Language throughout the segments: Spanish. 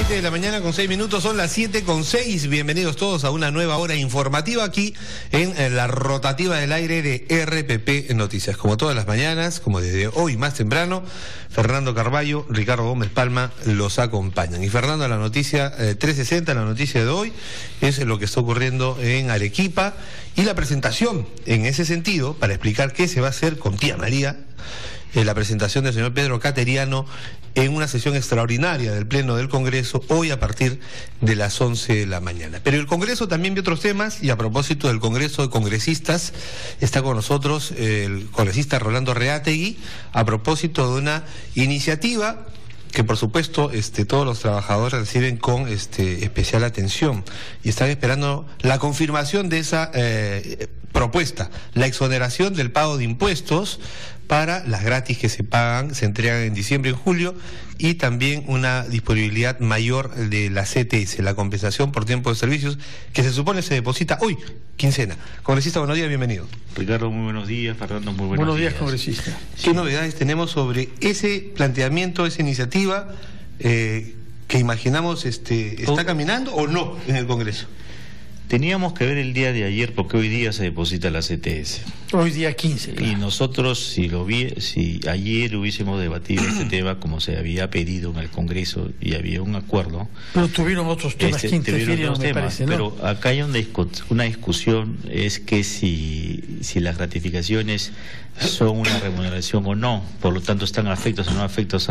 7 de la mañana con 6 minutos, son las 7 con 6. Bienvenidos todos a una nueva hora informativa aquí en la rotativa del aire de RPP Noticias. Como todas las mañanas, como desde hoy más temprano, Fernando Carballo, Ricardo Gómez Palma los acompañan. Y Fernando, la noticia 360, la noticia de hoy, es lo que está ocurriendo en Arequipa y la presentación en ese sentido, para explicar qué se va a hacer con Tía María, la presentación del señor Pedro Cateriano en una sesión extraordinaria del Pleno del Congreso hoy a partir de las 11 de la mañana. Pero el Congreso también ve otros temas, y a propósito del Congreso de Congresistas, está con nosotros el congresista Rolando Reátegui, a propósito de una iniciativa que por supuesto todos los trabajadores reciben con especial atención, y están esperando la confirmación de esa propuesta, la exoneración del pago de impuestos para las gratis que se pagan, se entregan en diciembre y en julio, y también una disponibilidad mayor de la CTS, la compensación por tiempo de servicios, que se supone se deposita hoy, quincena. Congresista, buenos días, bienvenido. Ricardo, muy buenos días. Fernando, muy buenos días. Congresista. ¿Qué novedades tenemos sobre ese planteamiento, esa iniciativa que imaginamos está caminando o no en el Congreso? Teníamos que ver el día de ayer, porque hoy día se deposita la CTS. Hoy día 15. Claro. Y nosotros, si ayer hubiésemos debatido este tema como se había pedido en el Congreso y había un acuerdo... Pero tuvieron otros temas que interfirieron, me parece, ¿no? Pero acá hay una discusión, es que si las gratificaciones son una remuneración o no, por lo tanto están afectos o no afectos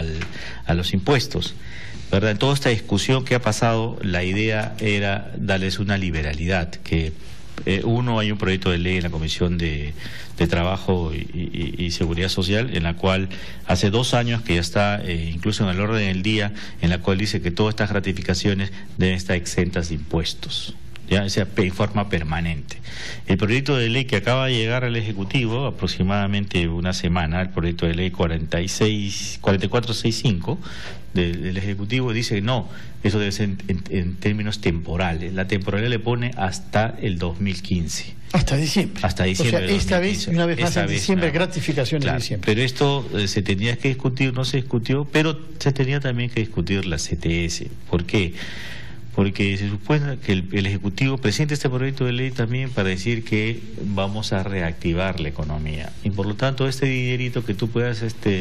a los impuestos, ¿verdad? En toda esta discusión que ha pasado, la idea era darles una liberalidad, que hay un proyecto de ley en la Comisión de Trabajo y Seguridad Social, en la cual hace 2 años que ya está incluso en el orden del día, en la cual dice que todas estas gratificaciones deben estar exentas de impuestos, ya sea en forma permanente. El proyecto de ley que acaba de llegar al Ejecutivo, aproximadamente una semana, el proyecto de ley 4465 del Ejecutivo, dice que no, eso debe ser en términos temporales. La temporalidad le pone hasta el 2015. Hasta diciembre. Hasta diciembre. O sea, esta vez, una vez más en diciembre, gratificación en diciembre. Pero esto se tenía que discutir, no se discutió, pero se tenía también que discutir la CTS. ¿Por qué? Porque se supone que el Ejecutivo presenta este proyecto de ley también para decir que vamos a reactivar la economía. Y por lo tanto, este dinerito que tú puedas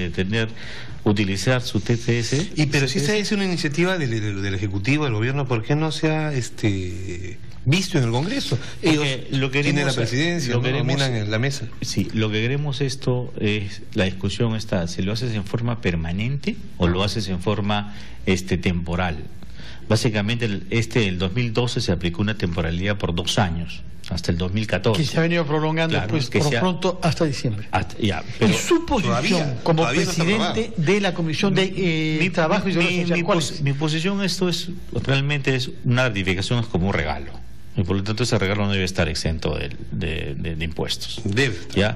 utilizar su TTS... Pero si esa es una iniciativa del Ejecutivo, del Gobierno, ¿por qué no se ha visto en el Congreso? Ellos tienen la presidencia, dominan en la mesa. Sí, lo que queremos la discusión está, ¿se lo haces en forma permanente o lo haces en forma temporal? Básicamente, el 2012 se aplicó una temporalidad por 2 años, hasta el 2014. Que se ha venido prolongando, claro, pues, por pronto hasta diciembre. Pero ¿y su posición como presidente de la Comisión de Trabajo y Seguridad Social, cuál es? Mi posición realmente es una gratificación, es como un regalo. Y por lo tanto ese regalo no debe estar exento de impuestos. Debe. ¿Ya?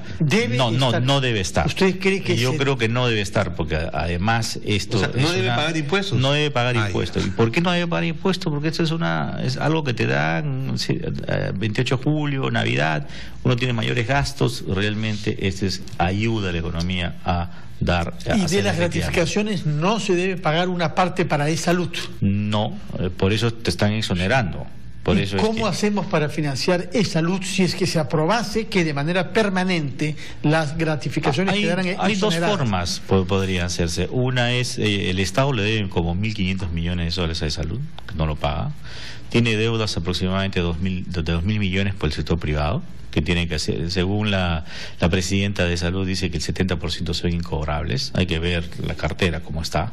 No debe estar. ¿Usted cree que yo creo que no debe estar, porque además esto... O sea, ¿no debe pagar impuestos? No debe pagar impuestos. ¿Y por qué no debe pagar impuestos? Porque esto es algo que te dan 28 de julio, Navidad, uno tiene mayores gastos, realmente es ayuda a la economía a dar... ¿Y de las gratificaciones no se debe pagar una parte para e-salud? No, por eso te están exonerando. ¿Y cómo hacemos para financiar e-salud si es que se aprobase que de manera permanente las gratificaciones quedaran exoneradas? Hay 2 formas podrían hacerse. Una es, el Estado le debe como 1.500 millones de soles a e-salud, que no lo paga. Tiene deudas aproximadamente de 2.000 millones por el sector privado, que tienen que hacer, según la presidenta de Salud, dice que el 70% son incobrables. Hay que ver la cartera cómo está.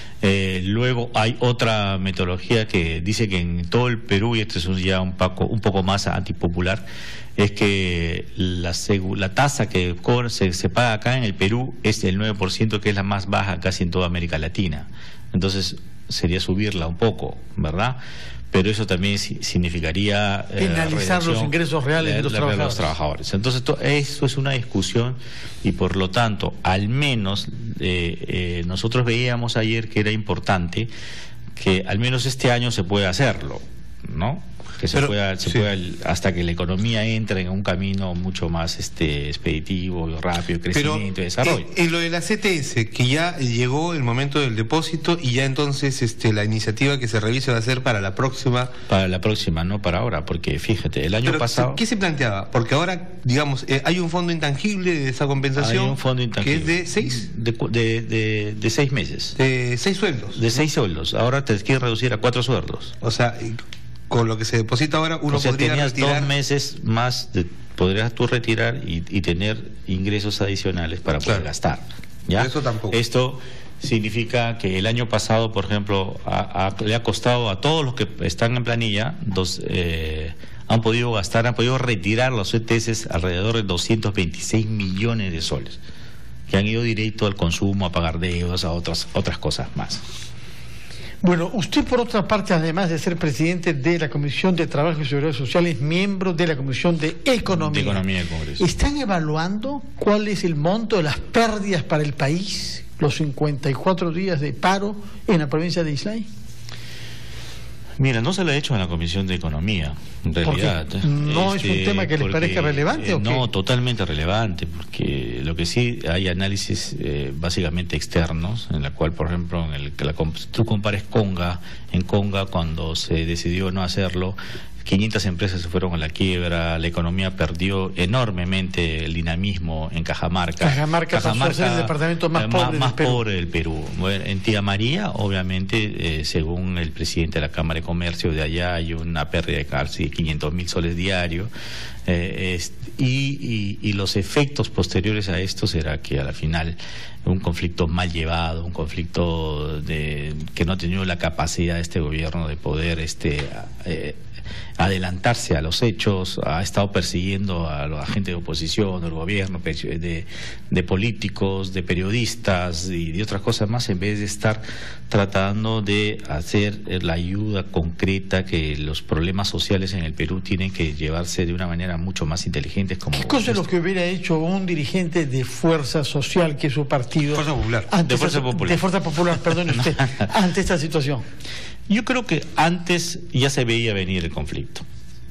Luego hay otra metodología que dice que en todo el Perú, y esto es ya un poco más antipopular, es que la tasa que se paga acá en el Perú es el 9%, que es la más baja casi en toda América Latina. Entonces sería subirla un poco, ¿verdad? Pero eso también significaría penalizar los ingresos reales de los trabajadores. Entonces eso es una discusión, y por lo tanto, al menos nosotros veíamos ayer que era importante que al menos este año se pueda hacerlo, ¿no? que se pueda hasta que la economía entre en un camino mucho más expeditivo, rápido, crecimiento y desarrollo. En lo de la CTS, que ya llegó el momento del depósito y ya entonces la iniciativa que se revise va a ser para la próxima. Para la próxima, no para ahora, porque fíjate, el año pasado... ¿Qué se planteaba? Porque ahora, digamos, hay un fondo intangible de esa compensación. Hay un fondo intangible. ¿Que es de 6? De 6 meses. De 6 sueldos. De 6 sueldos. Ahora te quiere reducir a 4 sueldos. O sea, con lo que se deposita ahora, uno podría retirar 2 meses más, podrías tú retirar y tener ingresos adicionales para poder gastar. ¿Ya? Eso tampoco. Esto significa que el año pasado, por ejemplo, le ha costado a todos los que están en planilla, han podido retirar los ETS alrededor de 226 millones de soles, que han ido directo al consumo, a pagar deudas, a otras cosas más. Bueno, usted por otra parte, además de ser presidente de la Comisión de Trabajo y Seguridad Social, es miembro de la Comisión de Economía. De Economía del Congreso. ¿Están evaluando cuál es el monto de las pérdidas para el país, los 54 días de paro en la provincia de Islay? Mira, no se lo ha hecho en la Comisión de Economía, en realidad. ¿No es un tema que les parezca relevante o qué? No, totalmente relevante, porque lo que sí hay análisis básicamente externos, en la cual, por ejemplo, tú compares Conga, en Conga cuando se decidió no hacerlo, 500 empresas se fueron a la quiebra, la economía perdió enormemente el dinamismo en Cajamarca. Cajamarca pasó a ser el departamento más pobre del Perú. Bueno, en Tía María, obviamente, según el presidente de la Cámara de Comercio de allá, hay una pérdida de casi 500.000 soles diarios. Y los efectos posteriores a esto será que a la final un conflicto mal llevado, un conflicto que no ha tenido la capacidad de este gobierno de poder adelantarse a los hechos, ha estado persiguiendo a la gente de oposición, del gobierno, de políticos, de periodistas y de otras cosas más, en vez de estar tratando de hacer la ayuda concreta que los problemas sociales en el Perú tienen que llevarse de una manera mucho más inteligente. ¿Qué cosa es lo que hubiera hecho un dirigente de Fuerza Social, que es su partido? Fuerza Popular. De Fuerza Popular, perdone usted, ante esta situación. Yo creo que antes ya se veía venir el conflicto.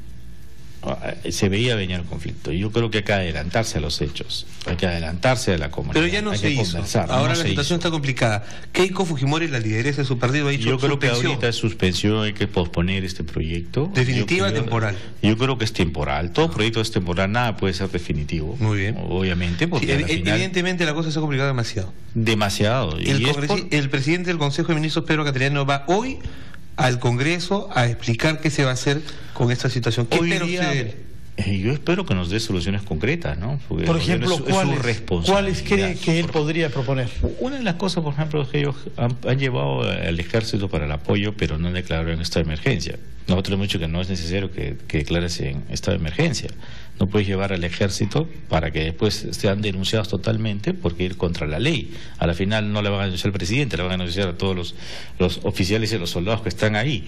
Se veía venir el conflicto. Yo creo que hay que adelantarse a los hechos, hay que adelantarse a la comunidad. Pero ya no se hizo. Ahora la situación está complicada. Keiko Fujimori, la lideresa de su partido, ha dicho yo creo que ahorita es suspensión, hay que posponer este proyecto. ¿Definitiva o temporal? Yo creo que es temporal. Todo proyecto es temporal, nada puede ser definitivo. Muy bien. Obviamente, porque sí, evidentemente la cosa se ha complicado demasiado. Demasiado. El presidente del Consejo de Ministros, Pedro Cateriano, va hoy al Congreso a explicar qué se va a hacer con esta situación. ¿Qué espera usted de él? Yo espero que nos dé soluciones concretas, ¿no? Porque por ejemplo, ¿cuáles cree que él podría proponer? Una de las cosas, por ejemplo, es que ellos han llevado al ejército para el apoyo, pero no declararon estado de emergencia. Nosotros hemos dicho que no es necesario que declares en estado de emergencia. No puedes llevar al ejército para que después sean denunciados totalmente porque ir contra la ley. A la final no le van a denunciar al presidente, le van a denunciar a todos los oficiales y los soldados que están ahí.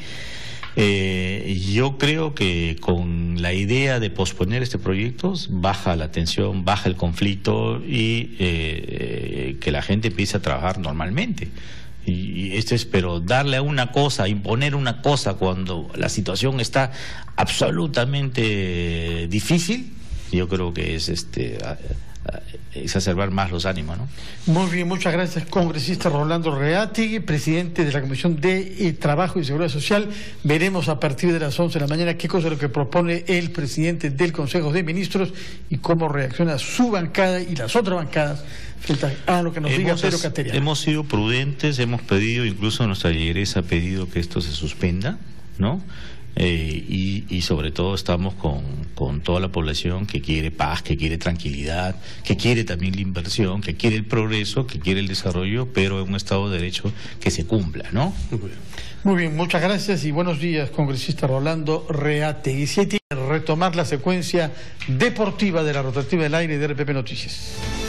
Yo creo que con la idea de posponer este proyecto baja la tensión, baja el conflicto y que la gente empiece a trabajar normalmente. Y esto es, pero darle a una cosa, imponer una cosa cuando la situación está absolutamente difícil, yo creo que es exacerbar más los ánimos, ¿no? Muy bien, muchas gracias, congresista Rolando Reategui, presidente de la Comisión de Trabajo y Seguridad Social. Veremos a partir de las 11 de la mañana qué cosa es lo que propone el presidente del Consejo de Ministros y cómo reacciona su bancada y las otras bancadas frente a lo que nos diga Pedro Cateriano. Hemos sido prudentes, hemos pedido, incluso nuestra lideresa ha pedido que esto se suspenda, ¿no? Y sobre todo estamos con toda la población que quiere paz, que quiere tranquilidad, que quiere también la inversión, que quiere el progreso, que quiere el desarrollo, pero en un Estado de Derecho que se cumpla, ¿no? Muy bien, muchas gracias y buenos días, congresista Rolando Reategui. Retomar la secuencia deportiva de la rotativa del aire de RPP Noticias.